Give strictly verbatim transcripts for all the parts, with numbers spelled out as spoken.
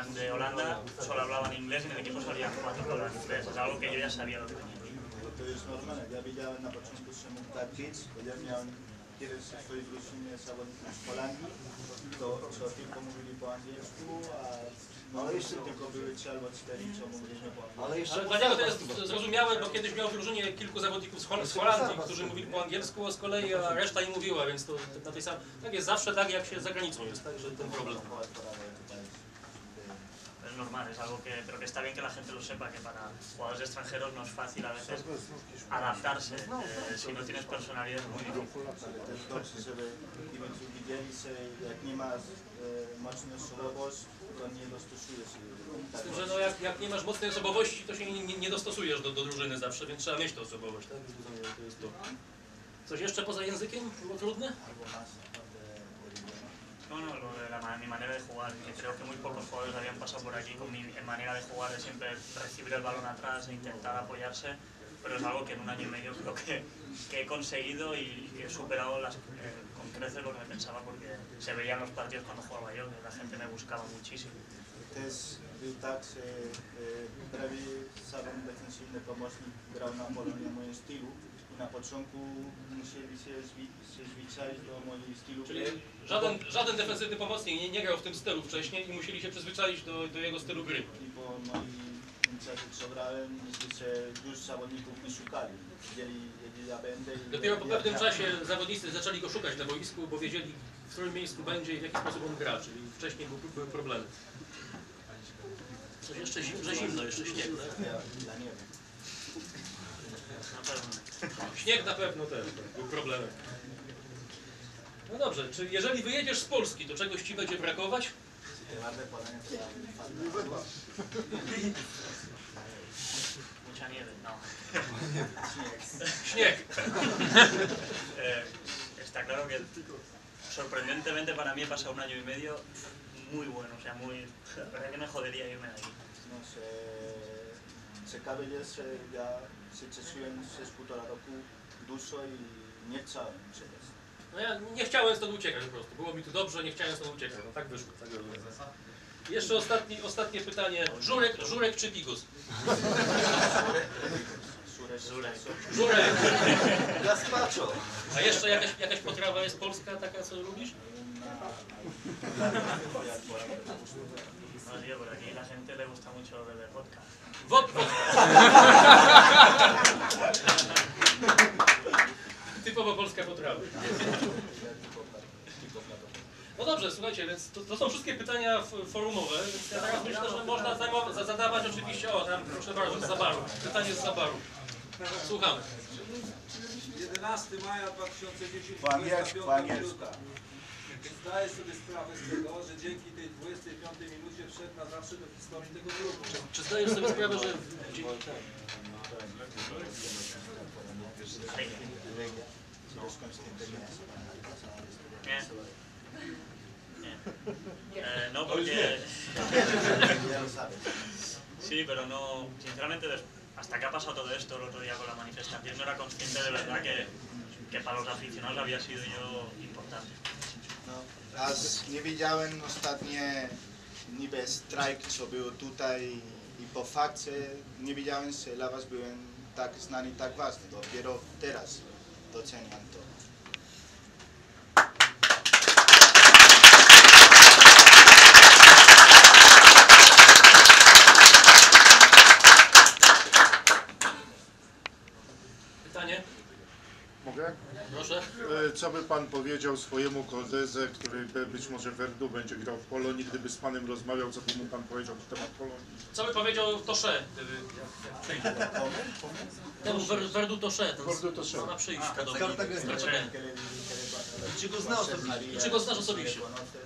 de Holanda solo hablaban inglés y en el equipo salían cuatro que hablaban inglés. Es algo que yo ya sabía lo que venía. To jest normalne. Ja widziałem na początku, że mógł tak być, bo ja miałem kiedyś w swojej drużynie zawodników z Holandii, to co tylko mówili po angielsku, a no jeszcze tylko były trzy albo cztery, co mówiliśmy po angielsku. Ale, jeszcze Ale dla niego to jest zrozumiałe, bo kiedyś miał w drużynie kilku zawodników z, Hol z Holandii, którzy mówili po angielsku, a z kolei a reszta nie mówiła, więc to na tej samej... Tak jest zawsze tak, jak się za granicą jest, także ten problem. Es normal, es algo que, pero que está bien que la gente lo sepa, que para jugadores extranjeros no es fácil a veces adaptarse, eh, si no tienes personalidad es muy difícil. Ale też dobrze, żeby kibice widzieli, że jak nie masz e, mocnej osobowości, to nie dostosujesz się. Z tym, że no jak, jak nie masz mocnej osobowości, to się nie, nie, nie dostosujesz do, do drużyny zawsze, więc trzeba mieć tę osobowość, tak? To jest to. Coś jeszcze poza językiem było trudne? Albo masz naprawdę No, no, lo de la, mi manera de jugar, que creo que muy pocos jugadores habían pasado por aquí con mi manera de jugar, de siempre recibir el balón atrás e intentar apoyarse, pero es algo que en un año y medio creo que, que he conseguido y que he superado las, eh, con creces lo que me pensaba, porque se veían los partidos cuando jugaba yo, que la gente me buscaba muchísimo. Też był tak, że e, prawie sam defensywny pomocnik grał na Polonii moim stylu i na początku musieli się, zwi się zwyczaić do mojego stylu. Czyli żaden, żaden defensywny pomocnik nie, nie grał w tym stylu wcześniej i musieli się przyzwyczaić do, do jego stylu gry. I po moim czasie, co grałem, myślę, że już zawodników nie szukali. Wiedzieli, gdzie ja będę. I Dopiero po ja, pewnym ja, czasie zawodnicy zaczęli go szukać na boisku, bo wiedzieli, w którym miejscu będzie i w jaki sposób on gra, czyli wcześniej były problemy. Coś jeszcze zim, że zimno, jeszcze śnieg, tak? Ja, ja nie wiem. Na pewno. Śnieg na pewno też, tak, był problemem. No dobrze, czy jeżeli wyjedziesz z Polski, to czegoś ci będzie brakować? Mucha nieve, no. Śnieg. eh, está claro que sorprendentemente para mí he pasado un año y medio muy bueno, o sea, muy... La verdad que me jodería irme de aquí. No sé, ciekawe jest, że ja się cieszyłem przez półtora roku dużo i nie chciałem przyjść. No ja nie chciałem stąd uciekać po prostu. Było mi tu dobrze, nie chciałem stąd uciekać. No tak wyszło. Tak wyszło. Jeszcze ostatni, ostatnie pytanie. Żurek, żurek czy Pigus? Żurek. Żurek. Gazpacho. A jeszcze jakaś, jakaś potrawa jest polska, taka co lubisz? No, tío, por aquí la gente le gusta mucho beber vodka. Wodka. Typowo polska potrawa. No dobrze, słuchajcie, więc to, to są wszystkie pytania forumowe, więc ja teraz myślę, że można zajmować, zadawać oczywiście, o tam proszę bardzo, z Zabaru. Pytanie z Zabaru. Słuchamy. jedenastego maja dwa tysiące dziesiątego, Po angielsku, po angielsku. Zdaję sobie sprawę z tego, że dzięki tej dwudziestej piątej minucie wszedł na zawsze do historii tego klubu. Czy zdajesz sobie sprawę, że... Nie. Nie. Eh, no, porque... Sí, pero no... Sinceramente, hasta que ha pasado todo esto el otro día con la manifestación, no era consciente de verdad que, que para los aficionados había sido yo importante. No, raz nie widziałem ostatnie niby strajk, co było tutaj i po fakcie nie widziałem, że dla was byłem tak znany i tak ważny. Dopiero teraz doceniam to. Pytanie? Mogę? Proszę. E, Co by pan powiedział swojemu koledze, który be- być może Verdu będzie grał w Polonii, gdyby z panem rozmawiał, co by mu pan powiedział na temat Polonii? Co by powiedział Tosze, gdyby przyjdzie? Temu Ver, Verdu Tosze, ten Verdu Tosze. ma przyjść A, do z Kartageny. z Kartageny. Czy go znał osobiście? I czy go znasz osobiście?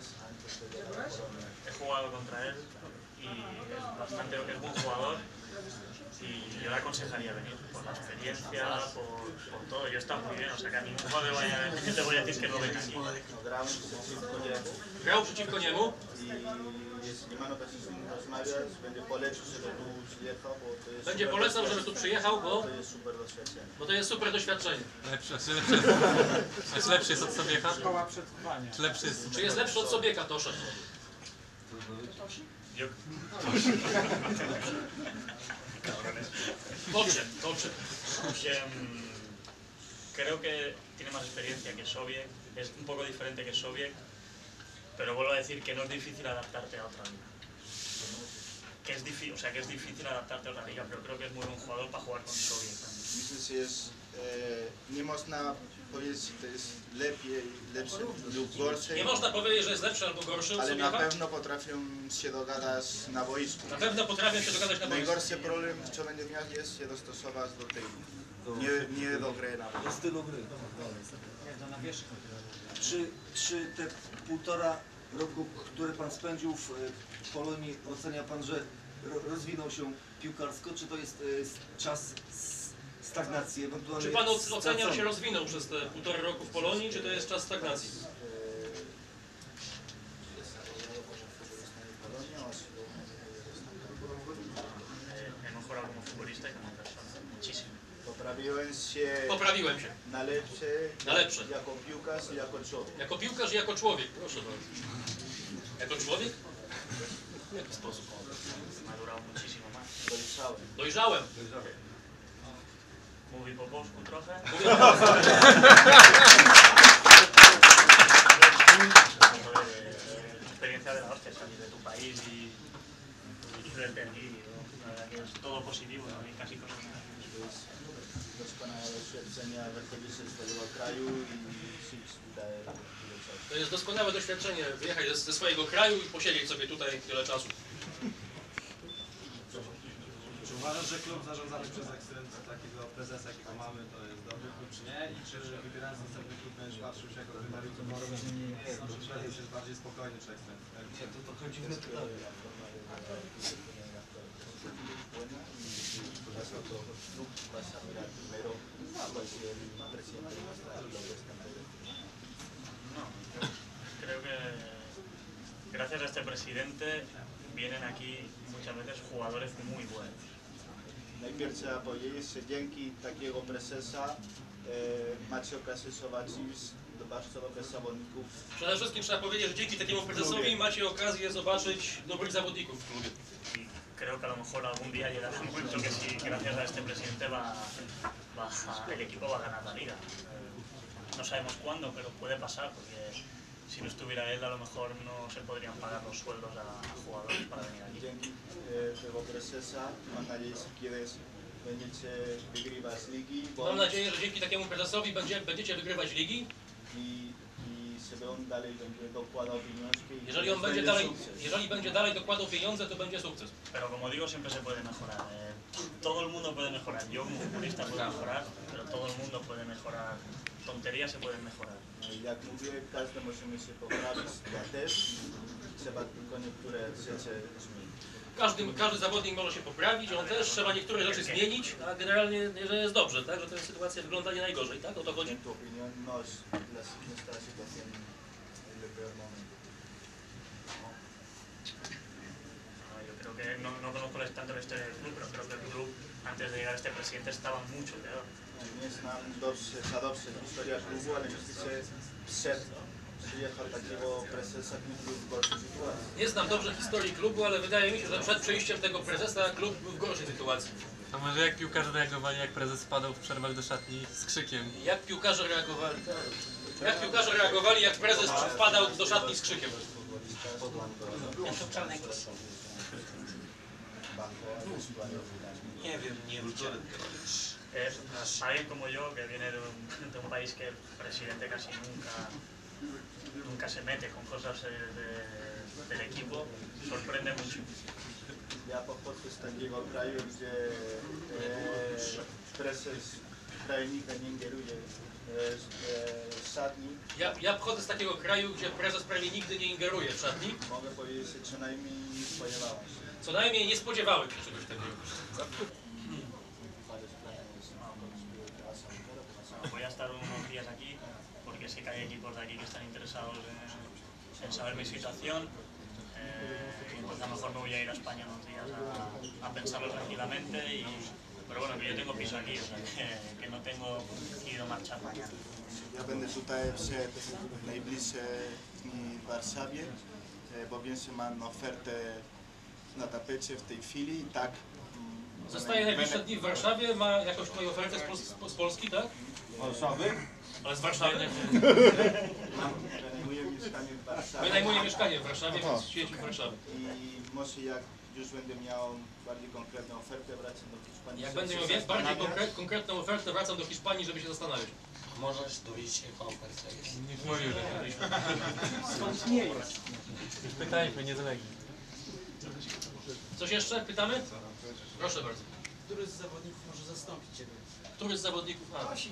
He jugado contra él y es bastante lo que es buen jugador y yo le aconsejaría venir por la experiencia, por, por todo. Yo está muy bien, o sea que a ninguno le, vaya, le voy a decir que no venga aquí. Grałem przeciwko niemu Grał przeciwko niemu i jeśli ma okazję z nim rozmawiać, będzie polecał, żeby tu przyjechał, bo to jest będzie super polecał, żeby tu doświadczenie. przyjechał, bo, To jest super doświadczenie. bo to jest super doświadczenie. Lepsze, czy lepsze, czy lepszy jest od Sobiecha? Szkoła przetrwania. Czy lepszy jest... Czy jest lepszy od Sobieka Tosze? Yo... Cabrones. Tocze, tocze. Que, um, creo que tiene más experiencia que Sobiek, es un poco diferente que Sobiek, pero vuelvo a decir que no es difícil adaptarte a otra liga. Que es difícil, o sea, que es difícil adaptarte a otra liga, pero creo que es muy buen jugador para jugar con Sobiek también. Myślę, że jest, e, nie można powiedzieć, że to jest lepiej, lepszy lub gorszy, Nie można powiedzieć, że jest lepszy albo gorszy od ale na Sobiecha. pewno potrafią się dogadać na boisku. Na pewno potrafią się dogadać na boisku. Najgorszy problem, co będzie miał, jest się dostosować do tej, nie, nie do gry na boisku. Do stylu gry. Czy, czy te półtora roku, które pan spędził w e, Polonii, ocenia pan, że ro, rozwinął się piłkarsko, czy to jest e, czas s- stagnacji? Ewentualnie Czy pan oc- ocenia, że stracony? się rozwinął przez te półtora roku w Polonii, czy to jest czas stagnacji? Eh, he mejorado como futbolista y como persona, muchísimo. Poprawiłem się Poprawiłem się. na lepsze, Na lepsze. jako piłkarz i jako człowiek. Jako piłkarz i jako człowiek, proszę bardzo. Jako człowiek? W jaki sposób? Madurado muchísimo más. Dojrzałem. Dojrzałem. Mówi po polsku trochę. Mówię po polsku. Experiencia de la hostia, salir de tu país y, y verte aquí. ¿No? La verdad que es todo positivo, no hay casi cosas negativas. To jest doskonałe doświadczenie wychodzić z tego kraju i żyć tutaj tyle czasu. To jest doskonałe doświadczenie wyjechać ze, ze swojego kraju i posiedzieć sobie tutaj tyle czasu. Czy uważasz, że klub zarządzany przez ekscelencję takiego prezesa, jakiego mamy, to jest dobry klub, czy nie? I czy wybierając następny klub będziesz patrzył się jako rywaliu, to może prezes jest bardziej spokojny, czy ekscelencja? Nie, to, to chodzimy tutaj. No, creo que gracias a este presidente vienen aquí muchas veces jugadores muy buenos. Najpierw trzeba powiedzieć, że dzięki takiego prezesa e, macie okazję zobaczyć bardzo dobrych zawodników. Przede wszystkim trzeba powiedzieć, że dzięki takiemu prezesowi macie okazję zobaczyć dobrych zawodników w klubie. Y creo que a lo mejor algún día llegará un momento que si gracias a este presidente va, va el equipo va a ganar la liga. Eh, no sabemos cuándo, pero puede pasar porque si no estuviera él a lo mejor no se podrían pagar los sueldos a jugadores para venir aquí. Dzięki e, tego prezesa mam nadzieję, że kiedyś będziecie wygrywać ligi, bo Mam nadzieję, że dzięki takiemu prezesowi będzie, będziecie wygrywać ligi. i, i żeby on dalej będzie dokładał pieniążki. i Jeżeli on będzie będzie dalej, sukces. jeżeli będzie dalej dokładał pieniądze, to będzie sukces. Pero como digo, siempre se puede mejorar. Eh, todo el mundo puede mejorar. Yo como futbolista puedo mejorar, pero todo el mundo puede mejorar. Tonterías se pueden mejorar. Jak mówię, każdy możemy się poprawić, ja też. Trzeba tylko niektóre rzeczy zmienić. Każdy, każdy zawodnik może się poprawić, on też, trzeba niektóre rzeczy zmienić, a generalnie nie, że jest dobrze, tak? Że ta sytuacja wygląda nie najgorzej, tak? O to chodzi? En tu opinión, no es la, nuestra situación en el peor momento. No, yo creo que no, no conozco tanto la historia del club, pero creo que el club antes de llegar a este presidente estaba mucho peor. Nie znam dobrze, za dobrze historia klubu, ale myślę, że przed przyjechał takiego prezesa klub był w gorszej sytuacji. Nie znam dobrze historii klubu, ale wydaje mi się, że przed przyjściem tego prezesa klub był w gorszej sytuacji. To może jak piłkarze reagowali, jak prezes wpadał w przerwach do szatni z krzykiem? Jak piłkarze reagowali? Jak piłkarze reagowali, jak prezes wpadał do szatni z krzykiem? Nie wiem, nie wiem. Es alguien como yo, que viene de un, de un país que el presidente casi nunca, nunca se mete con cosas eh, de- del equipo, sorprende mucho. Ja pochodzę z takiego kraju, gdzie e, prezes krajnika nie ingeruje e, w szatni. Ja, ja pochodzę z takiego kraju, gdzie prezes prawie nigdy nie ingeruje w szatni. Mogę powiedzieć, że co najmniej nie spodziewałem się. Co najmniej nie spodziewałem się czegoś takiego. Voy a estar unos días aquí porque sé que hay equipos de aquí que están interesados en, en saber mi situación. Eh, y pues a lo mejor me voy a ir a España unos días a, a pensarlo tranquilamente. Y, pero bueno, que yo tengo piso aquí, o sea que, que no tengo decidido marchar mañana. Ja będę tutaj przed najbliższe dni w Warszawie. e, bo wiem, że mam ofertę na tapecie w tej chwili i tak... mm, Zostaje będę- najbliższe dni w Warszawie, ma jakąś twoją ofertę z, Pol- z Polski, tak? Warszawy? Ale z Warszawy? Mam, wynajmuję mieszkanie w Warszawie. Wynajmuję mieszkanie w Warszawie, więc siedźmy w Warszawie. I może jak już będę miał bardziej konkretną ofertę, wracam do Hiszpanii. Jak żeby będę się miał więcej- bardziej zastanawiać. konkre- konkretną ofertę, wracam do Hiszpanii, żeby się zastanawiać. Możesz dowiedzieć się, jaka oferta jest. Nie mówił, że pytajmy, nie zalegli. Coś jeszcze? Pytamy? Proszę bardzo. Który z zawodników może zastąpić Ciebie? Który z zawodników? A, To się...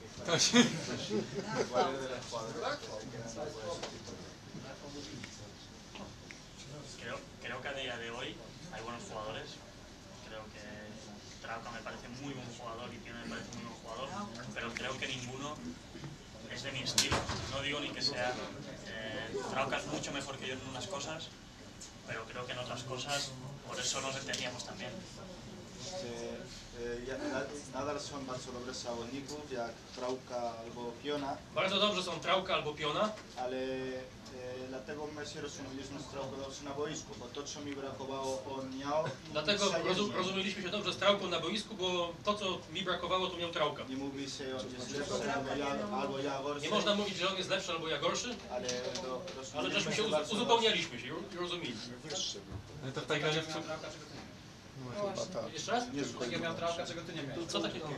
Creo, creo que a día de hoy hay buenos jugadores. Creo que Trauca me parece muy buen jugador y Piona me parece muy buen jugador, pero creo que ninguno es de mi estilo. No digo ni que sea... Eh, Trauca es mucho mejor que yo en unas cosas, pero creo que en otras cosas, por eso nos entendíamos también. Że, e, ja- na- nadal są bardzo dobre zawodników, jak Trauka albo Piona, bardzo dobrze są Trauka albo Piona, ale e, dlatego my się rozumieliśmy z Trauką dobrze na boisku, bo to, co mi brakowało, on miał. dlatego Przejeżdżał. rozum, rozumieliśmy się dobrze z Trauką na boisku, bo to, co mi brakowało, to miał Trauka. Nie mówi się, on jest lepszy, albo ja, albo ja gorszy, Nie można mówić, że on jest lepszy albo ja gorszy, ale, do, ale żeśmy się bardzo uz- uzupełnialiśmy się i rozumieliśmy. Ale to w tak razie... w- Trauka, czego ty nie No, chyba tak. Jeszcze raz? Nie miałeś? miał Trauka, czego ty nie miałeś? Co takiego?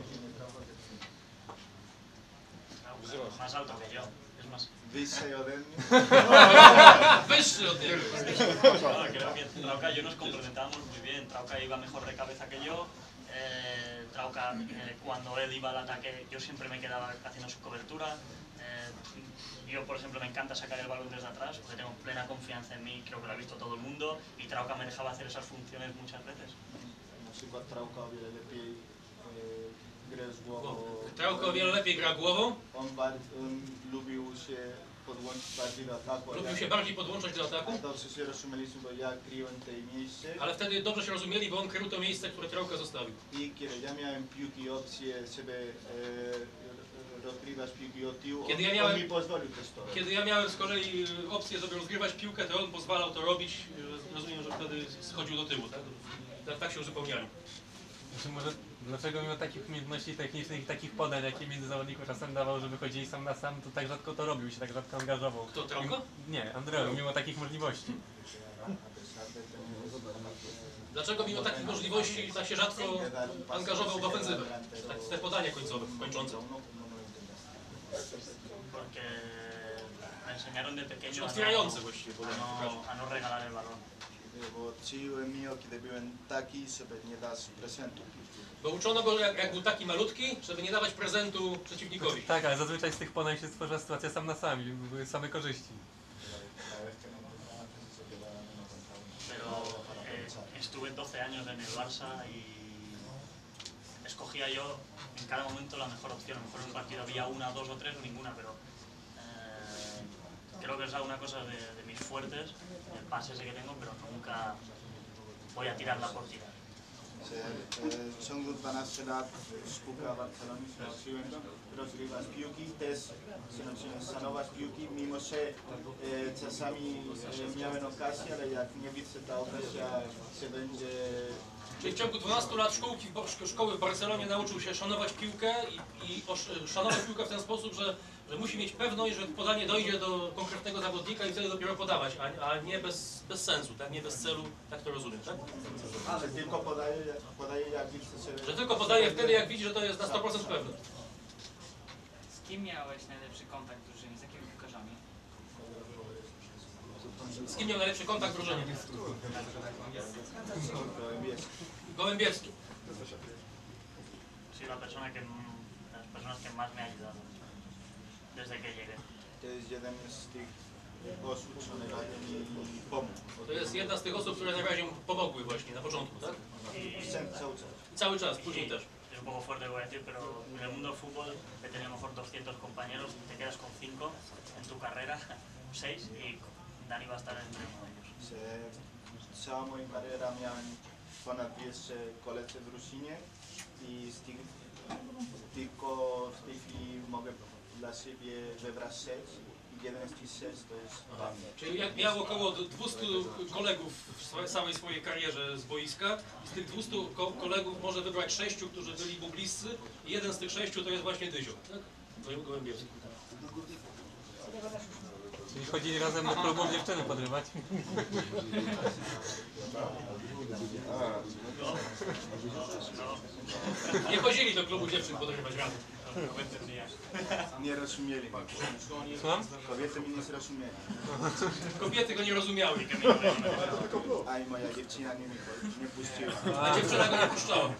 Trauca, más alto que yo. Es más... Wyżej ode mnie. Wyższy od niego. No, creo que Trauca y yo nos complementábamos muy bien. Trauca iba mejor de cabeza que yo. Eh, Trauca, eh, cuando él iba al ataque, yo siempre me quedaba haciendo su cobertura. Eh, yo, por ejemplo, me encanta sacar el balón desde atrás porque tengo plena confianza en mí, creo que lo ha visto todo el mundo. Y Trauca me dejaba hacer esas funciones muchas veces. Na przykład Trauka o wiele lepiej e, grę z głową. Trauka o wiele lepiej gra głową, On, bar, on lubił się podłączyć bardziej do ataku. lubił się bardziej podłączać do ataku, Dobrze się rozumieliśmy, bo ja kryłem tej miejsce ale wtedy dobrze się rozumieli, bo on krył to miejsce, które Trauka zostawił. i kiedy ja miałem piłki opcje, żeby e, rozgrywać piłki od tyłu, Kiedy on, ja miałem- on mi pozwolił też to. Kiedy ja miałem z kolei opcję, żeby rozgrywać piłkę, to on pozwalał to robić. Rozumiem, że wtedy schodził do tyłu, tak? Tak, tak się uzupełniali. Znaczy może dlaczego mimo takich umiejętności technicznych i takich podań, jakie między zawodników czasem dawał, żeby chodzili sam na sam, to tak rzadko to robił, się tak rzadko angażował. Kto, Trauka? Nie, Andreu, mimo takich możliwości. Dlaczego mimo takich możliwości tak się rzadko angażował w ofensywę? Tak, te podania końcowe, kończące. Porque me enseñaron de pequeño a Otwierające no, właściwie a podania, no, przepraszam. a no regalar el balón. Bo ciłem mi, kiedy byłem taki, żeby nie dać prezentu. Bo uczono go, jak, jak był taki malutki, żeby nie dawać prezentu przeciwnikowi. Tak, ale zazwyczaj z tych podań się stworzyła sytuacja sam na sam i były same korzyści. Pero eh, estuve doce años en el Barça y escogía yo en cada momento la mejor opción. A lo mejor en un partido había una, dos o tres o ninguna, pero eh, creo que es una cosa de, de mis fuertes, el pase ese que tengo, pero nunca voy a tirarla por tirar. Że, e, w ciągu dwunastu lat spółka Barcelony się nauczyłem rozgrywać piłki, też się nauczyłem szanować piłki, mimo że e, czasami e, miałem okazję, ale jak nie widzę ta okazja się będzie... Czyli w ciągu dwunastu lat szkółki, w Bo- szkoły w Barcelonie nauczył się szanować piłkę i, i osz- szanować piłkę w ten sposób, że, że musi mieć pewność, że podanie dojdzie do konkretnego zawodnika i wtedy dopiero podawać, a, a nie bez, bez sensu, tak? Nie bez celu, tak to rozumiem, tak? Ale tylko podaję, podaję jak widzę się... Że tylko podaje wtedy, jak widzi, że to jest na sto procent pewne. Z kim miałeś najlepszy kontakt w drużynie? Z jakimi piłkarzami? Z kim miał najlepszy kontakt w drużynie? Gołębiewski. Soy la persona que, m- las personas que más me ha ayudado desde que llegué. To jest jeden z tych osób, co najbardziej mi pomógł. To jest jedna z tych osób, które najbardziej mu pomogły właśnie na początku, tak? I chcę cały czas. I cały czas, później też. Es un poco fuerte, voy a decir, pero en el mundo del fútbol he tenido a lo mejor doscientos compañeros, te quedas con cinco en tu carrera, seis, y Dani va a estar entre uno de ellos. Że cała moja kariera miałem ponad dwieście koledzy w drużynie i z tych, tylko w tej chwili mogę dla siebie wybrać sześć i jeden z tych sześć to jest pan. Czyli jak miał około dwieście kolegów w całej swojej karierze z boiska i z tych dwieście ko kolegów może wybrać sześciu, którzy byli mu bliscy i jeden z tych sześciu to jest właśnie Dyzio, tak? Gołębiewski. Czyli chodzili razem do klubu dziewczyny podrywać. Nie chodzili do klubu dziewczyn podrywać razem. Nie rozumieli. Słucham? Kobiety mnie nie zrozumieli. Kobiety go nie rozumiały. A i moja dziewczyna nie, nie puściła. A dziewczyna go nie puszczała.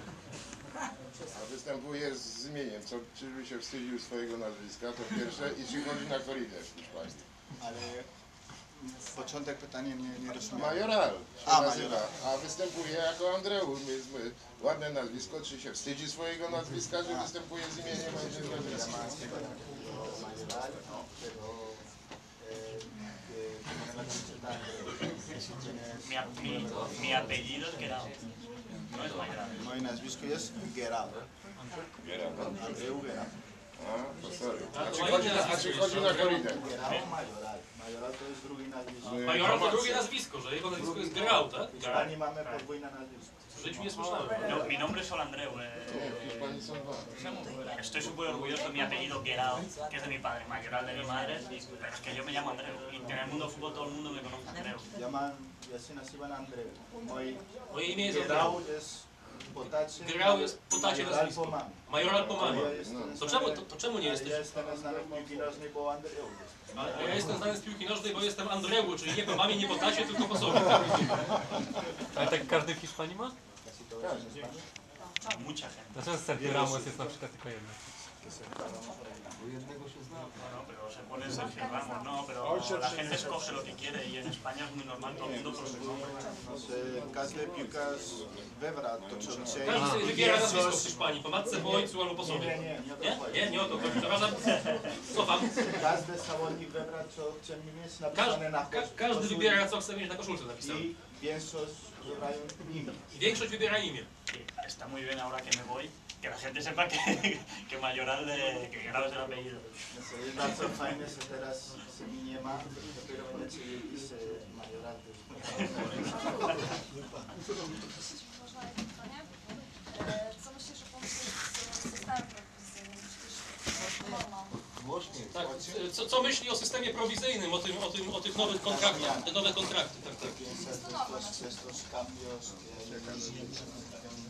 A występuje z imieniem, co czyżby się wstydził swojego nazwiska, to pierwsze, i czy chodzi na korydę w Hiszpanii. Ale początek pytania nie, nie rozumiałem. Majoral się A, nazywa, Majoral. a występuje jako Andreu. Jest my- ładne nazwisko, czy się wstydzi swojego nazwiska, czy występuje z imieniem, a nie z nazwiskiem. Mayoral, no, pero eh, que tiene la camiseta tienes Mi, a- mi, mi apellido es Guerao. No es Mayoral. moje nazwisko jest Guerao. Andreu Guerao. A, to sorry. A czy chodzi na, a czy chodzi na korydę? Guerao Mayoral. Mayoral to jest drugi nazwisko. Majoral to drugie nazwisko, że jego nazwisko jest Grau, tak? W Hiszpanii mamy podwójne nazwisko. W życiu nie słyszałem. No, mi nombre es solo Andreu. Nie, Eh, w Hiszpanii są dwa. estoy súper orgulloso de mi apellido Guerao, que es de mi padre, Mayoral de mi madre, pero es que yo me llamo Andreu. Y en el mundo del fútbol todo el mundo me conoce Andreu. Ja mam, ja się nazywam Andreu. Mój Moje imię jest Guerao Andreu. jest po tacie. Grau jest po tacie Mayoral nazwisko. po mamie. Majoral po mamie. Ja jestem To znany- czemu, to, to czemu nie Ja jesteś? jestem znany w piłki nożnej, bo Andreu jest. A ja jestem znany z piłki nożnej, bo jestem Andreu, czyli nie po mamie, nie po tacie, tylko po sobie. Ale tak każdy w Hiszpanii ma? Casi todo es en España. Mucha gente. Dlaczego Sergio Ramos jest na przykład tylko jeden? Bo jednego się zna. No, pero se pone Sergio Ramos, no, pero la gente escoge lo que quiere y en España es muy normal todo el mundo por su nombre. No, że każdy piłkarz wybra to, co chce. Każdy sobie wybiera Jest nazwisko w coś- Hiszpanii, po matce, po ojcu albo po Nie, sobie. nie, nie, nie o to Nie? chodzi. Nie, nie o to chodzi. Przepraszam, cofam. Każdy zawodnik wybra, co chce mieć Każdy, napisane na ka, każdy wybiera, co chce mieć na koszulce napisane. I większość wybrają imię. I większość wybiera imię. Y está muy bien ahora que me voy, que la gente sepa que, que Mayoral de, que Guerao es el apellido. Więc jest bardzo fajne, że teraz się mi nie ma, dopiero będę się pisze Majoral. Można jedno pytanie. E, Co myślisz o pomysłu z systemem prewencyjnym? Przecież norma. Głośniej. Tak, co, co myśli o systemie prowizyjnym, o, tym, o, tym, o tych nowych kontraktach, te nowe kontrakty, tak, tak. Piensa estos, estos cambios que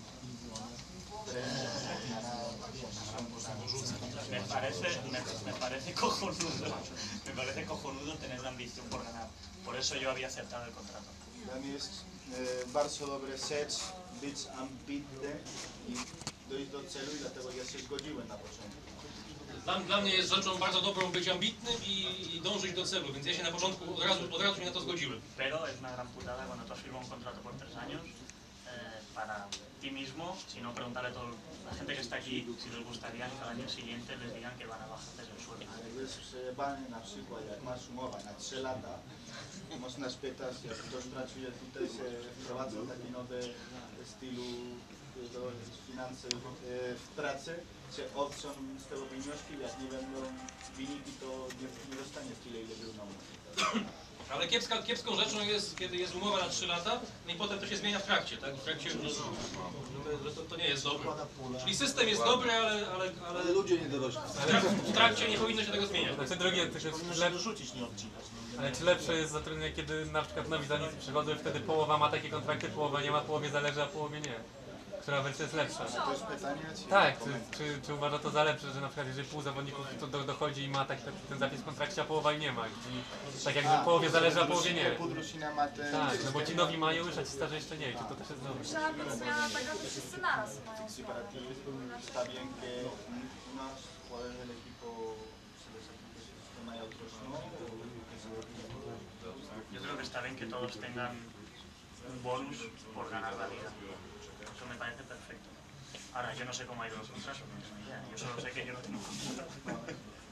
Me parece, me, me parece cojonudo, me parece cojonudo tener una ambición por ganar. Por eso yo había aceptado el contrato. Dla mnie jest e, bardzo dobre rzecz być ambitny i dojść do celu i dlatego ja się zgodziłem na początku. Dla, dla mnie jest rzeczą bardzo dobrą być ambitnym i, i dążyć do celu, więc ja się na początku od razu, od razu się na to zgodziłem. Pero es una gran putada cuando tú has firmado un contrato por tres años eh, para ti mismo, si no preguntarle a toda la gente que está aquí si les gustaría que al año siguiente les digan que van a bajarte el sueldo. Ale jest przejebane na przykład, jak masz umowę na trzy lata, można spytać, jak ktoś pracuje tutaj, się wprowadza taki nowy stylu do finansów e, w pracy, czy opcją z tego pieniążki, jak nie będą wyniki, to nie, nie dostanie tyle, ile był na umowie. Ale kiepska, kiepską rzeczą jest, kiedy jest umowa na trzy lata i potem to się zmienia w trakcie, tak? W trakcie, no, to, to, to nie jest dobre. Czyli system jest dobry, ale, ale, ale Ale ludzie nie dorośli. w, trak, w trakcie nie powinno się tego zmieniać. Znaczy drugie, to jest lep... Ale czy lepsze jest zatrudnienie, kiedy na przykład nowi zawodnicy przychodzą i wtedy połowa ma takie kontrakty, połowa nie ma, połowie zależy, a połowie nie? Która wersja jest lepsza? To jest pytanie, czy Tak, czy, czy, czy uważa to za lepsze, że na przykład jeżeli pół zawodników to do, dochodzi i ma taki, ten zapis w kontrakcie, a połowa nie ma. I tak jakby połowie zależy, a połowie nie. Podróżina ma ten... Tak, no bo ci nowi mają już, a ci starzy jeszcze nie. Czy to też jest dobre? Musiała być zmiana tego, że wszyscy naraz mają zmianę. Separatismo, está bien que unos jugadores del equipo se les aplique el sistema y a otros no, o que se Yo creo que está bien que todos tengan un bonus por ganar la liga. Eso me parece perfecto. Ahora, yo no sé cómo ha ido los contratos, no tengo ni idea. Yo solo sé que yo no tengo contrato.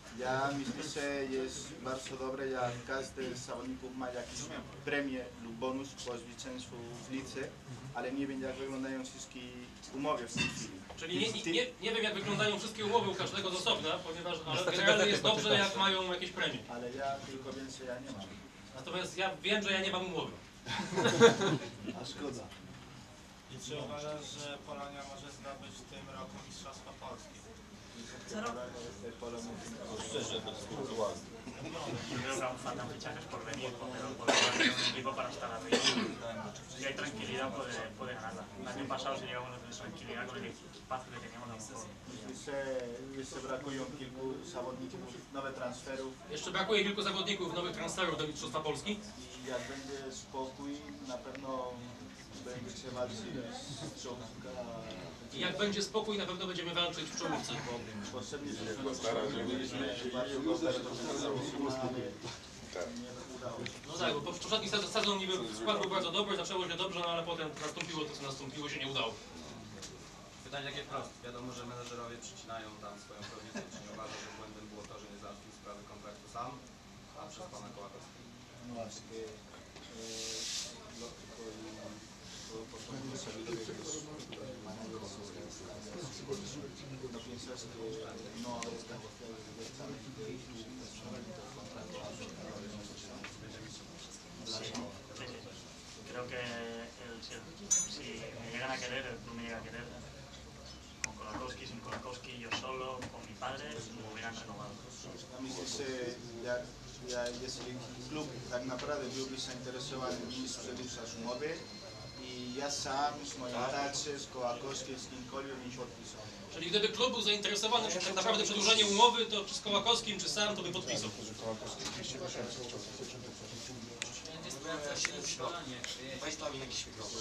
Ja myślę, że jest bardzo dobre, jak każdy z zawodników ma jakiś premię lub bonus po zwycięstwu w lidze, ale nie wiem, jak wyglądają wszystkie umowy w tej chwili. Czyli nie, nie, nie wiem, jak wyglądają wszystkie umowy u każdego z osobna, ponieważ ale Wystarczy generalnie gazety jest dobrze, poczytać. jak mają jakieś premie. Ale ja tylko wiem, że ja nie mam. Natomiast ja wiem, że ja nie mam umowy. A szkoda. I czy uważasz, że Polonia może zdobyć w tym roku Mistrzostwo Polski? Yo creo que faltan fichajes por venir, pero por tener un equipo para estar arriba. Si hay tranquilidad, puede, puede ganarla. El año pasado se llegó con tranquilidad con el equipazo que teníamos a lo mejor. Myślę, że jeszcze brakują kilku zawodników, nowych transferów Jeszcze brakuje kilku zawodników nowych transferów do Mistrzostwa Polski. i jak będzie spokój, na pewno będziecie walczyć z czołówka. I jak będzie spokój, na pewno będziemy walczyć w czołówce. Potrzebnie się byliśmy bardzo dobre do tego, ale nie udało się. No tak, bo poprzedni sezon, sezon niby skład był bardzo dobry, zaczęło się dobrze, no ale potem nastąpiło to, co nastąpiło, się nie udało. Pytanie takie proste. Wiadomo, że menedżerowie przycinają tam swoją prowizję. Czy nie uważa, że błędem było to, że nie załatwił sprawy kontraktu sam, a przez pana Kołakowskiego? No właśnie, eh, lógico y todo por responsabilidad de los managers ¿no piensas que no haber negociado directamente el contrato a los Sí, sí, sí. Creo que el, si, si me llegan a querer, el club me llega a querer, con Kolakowski, sin Kolakowski, yo solo, con mi padre, me hubieran renovado. A mí se, ya, ja, jeśli klub tak naprawdę byłby zainteresowany nim sprzedać umowę i ja sam z moim tacie, z Kołakowskim, z kimkolwiek nie podpisał. Czyli gdyby klub był zainteresowany tak naprawdę przedłużeniem umowy, to czy z Kołakowskim, czy sam, to by podpisał. Państwa mi jakiś mikrofon.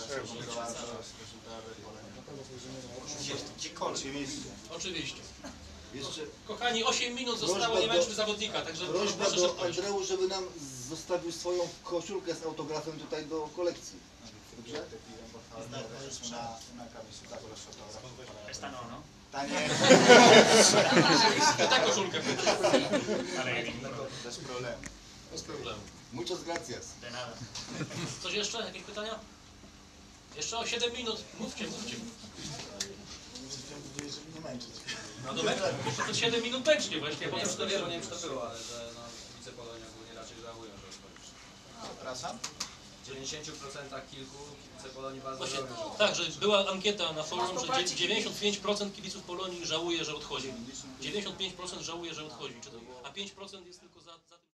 Oczywiście. Oczywiście. Jeszcze Kochani, osiem minut zostało, Prośba nie do- męczmy zawodnika, także prośba proszę do szybkość. Andreu, żeby nam zostawił swoją koszulkę z autografem tutaj do kolekcji. Dobrze? Una, una camiseta con los autógrafos. Esta no, ¿no? Tanie, To ta koszulka. Vale, bez problemu. Bez problemu. Muchas gracias. de nada. Coś jeszcze? Jakieś pytania? Jeszcze o siedem minut. Mówcie, mówcie. No dobra, jeszcze to siedem minut będzie właśnie. Nie wiem, czy to Potem wielu, nie wiem, czy to było, ale że no, kibice Polonii ogólnie raczej żałują, że odchodzisz. Przepraszam? W dziewięćdziesięciu procentach kilku kibice Polonii bardzo Właśnie, żałują, że odchodzisz. tak, że była ankieta na forum, że dzie- dziewięćdziesiąt pięć procent kibiców Polonii żałuje, że odchodzi. dziewięćdziesiąt pięć procent żałuje, że odchodzi, czy to, a pięć procent jest tylko za, za tym.